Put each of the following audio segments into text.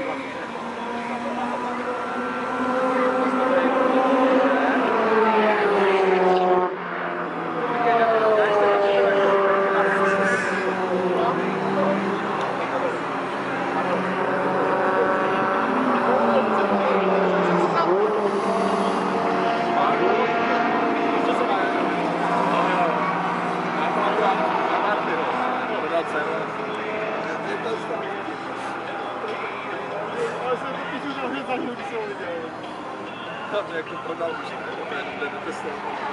Dobře, jak to prodal učit, to jenom jde do testu.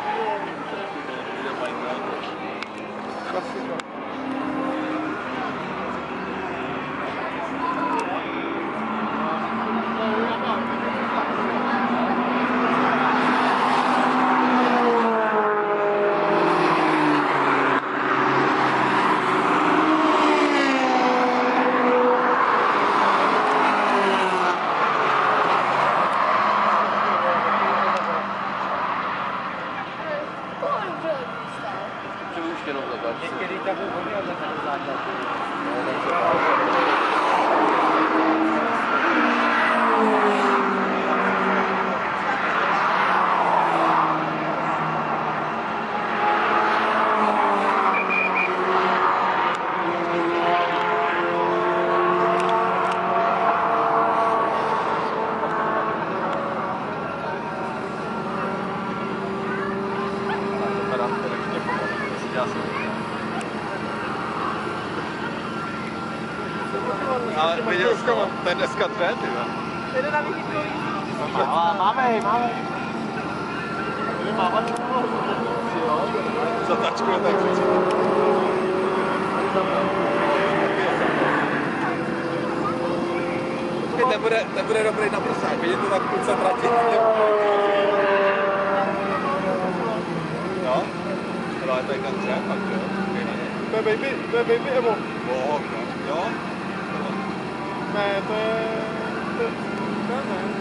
Některý takový hodně od ten základ. Ale viděl jsi to, to je dneska trend, jo? Jde na výchytkový. Máme. Zatačkuje tak říct. Nebude dobrý na prsách, vidíte to tak půlce tratit. No? Ale to je ten dřev, tak jo? To je baby Evo. Jo? Ne, to ne.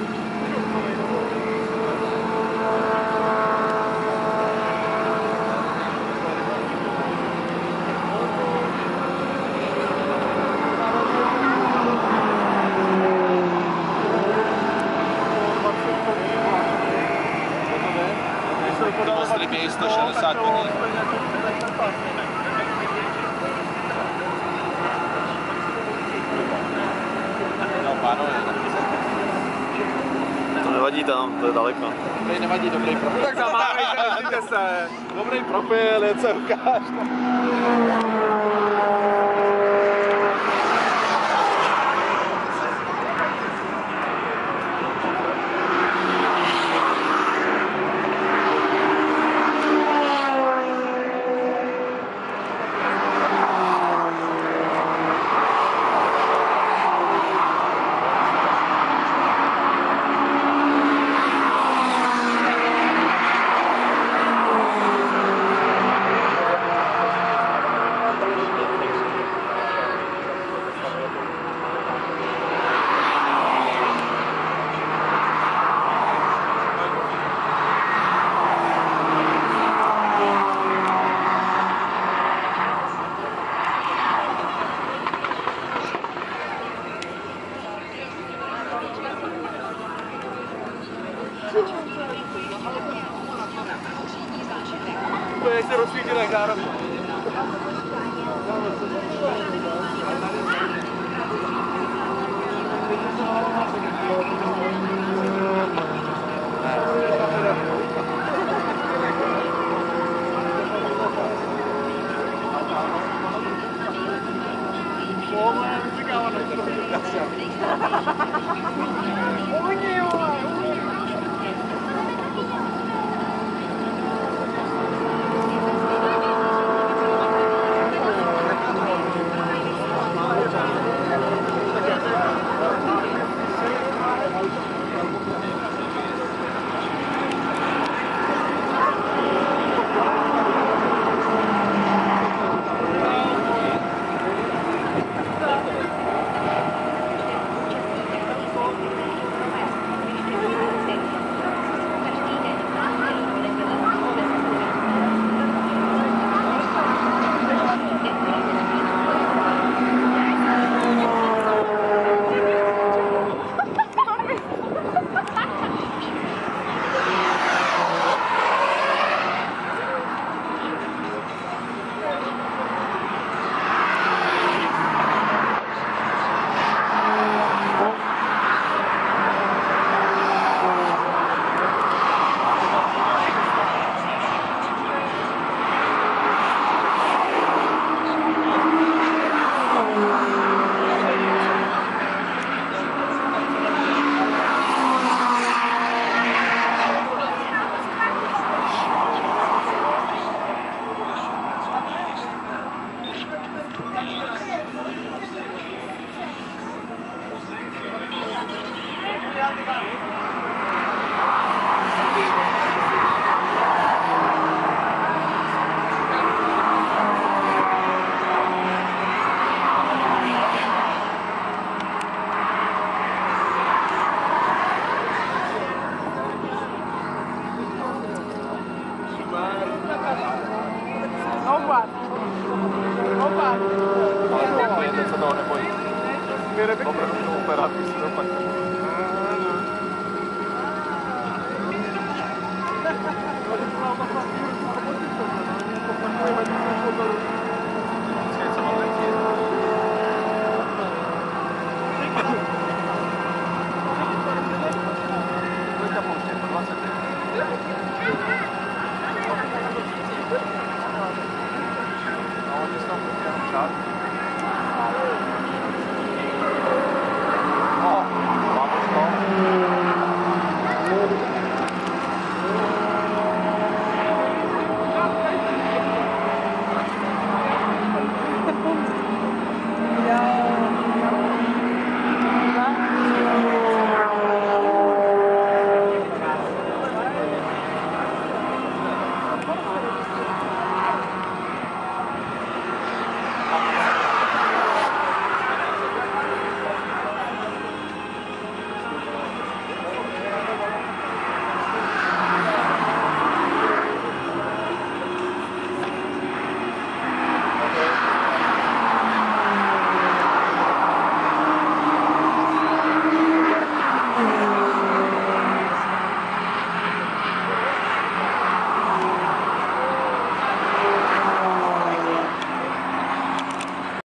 Ty mějí 160 koní. No, pánové. To nevadí tam, to je daleko. Tady nevadí dobrý profil. Tak zamávejte se. Dobrý profil, jen se ukáž. To je, jak se rozsvítí tak zároveň. Ale ten se toho nebojí. Opravdu to úplně když se to pak. Takový